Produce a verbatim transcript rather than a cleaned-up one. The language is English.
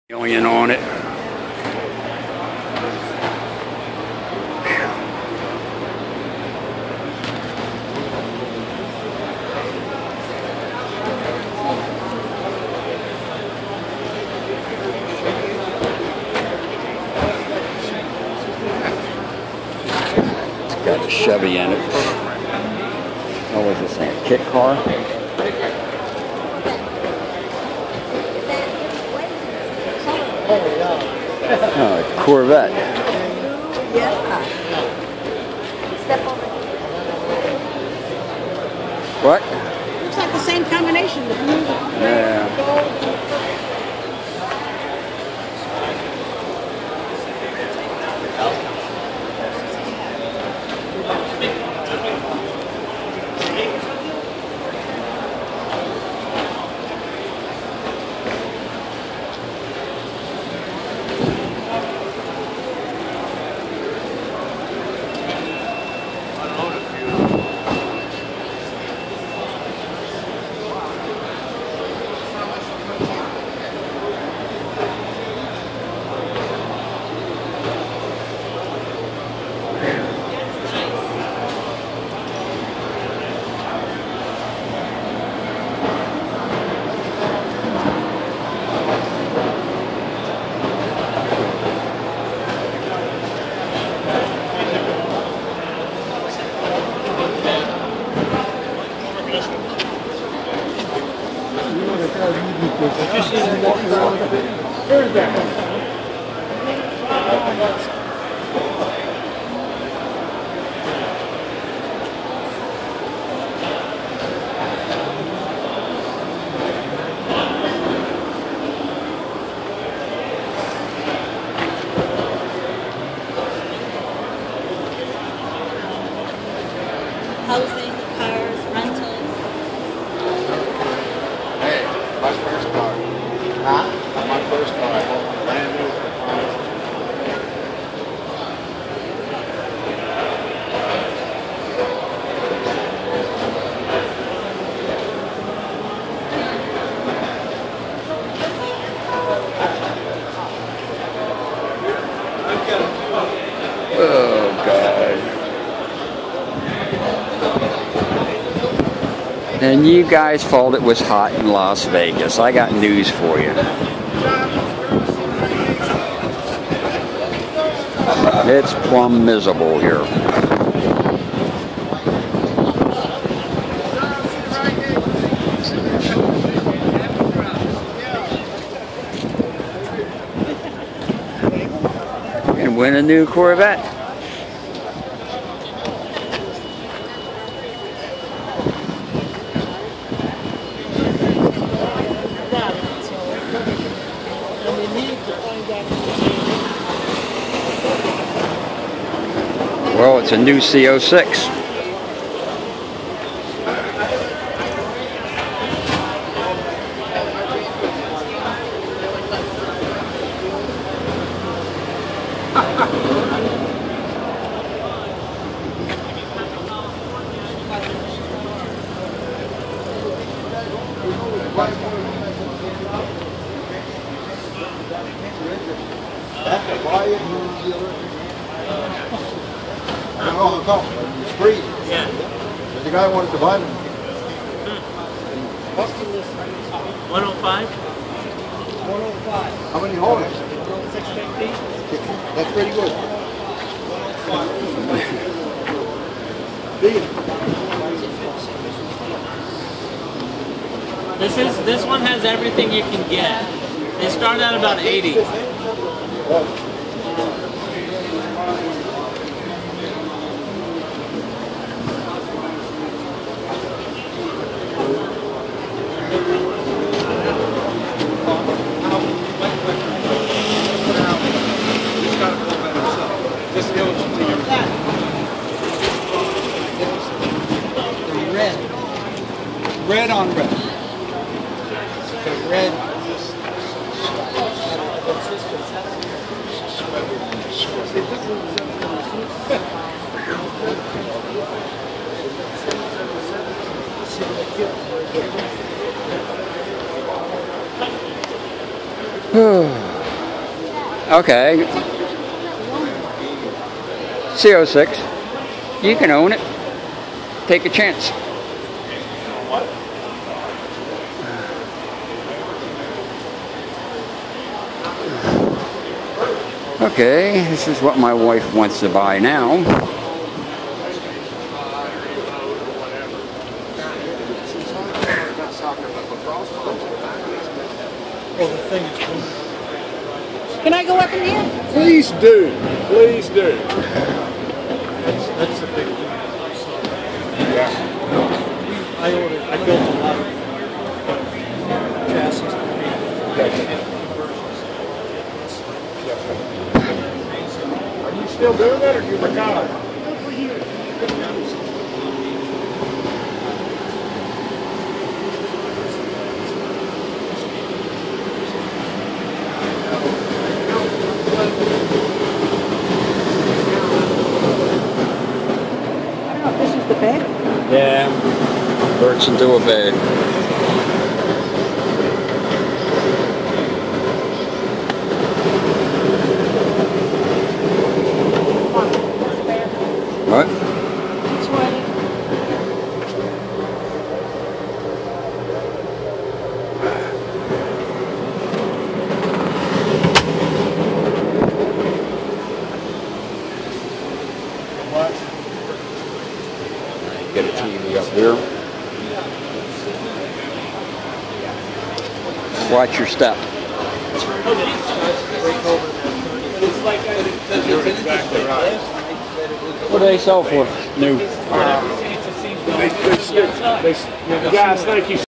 Going on it. It's got a Chevy in it. What was this thing? A kit car? Oh, Corvette. Yeah. Step over. What? Looks like the same combination. The blue, the Yeah. gold. Housing, cars, rentals. Hey, my first car. Huh? My first car. I bought brand new for Oh, God. And you guys thought it was hot in Las Vegas. I got news for you. It's plumb miserable here. And win a new Corvette. Well, it's a new C oh six. Oh, no, it's free. Yeah. The guy wanted to buy them. one oh five? one oh five. How many holders? six fifty. That's pretty good. This is this one has everything you can get. They start at about eighty. Red on red. The red. Oh. Okay. C oh six. You can own it. Take a chance. Okay, this is what my wife wants to buy now. Well, the thing is, Can I go up in here? Please do. Please do. that's, that's the big thing. Yeah. I ordered, I built a lot of chassis for Are you still doing that, or you retired? This is the bed. Yeah. Bert's into a bed. What? It's ready. Get a T V up here. Watch your step. You're exactly right. What do they sell for? New. They, they, they, they, guys, thank you.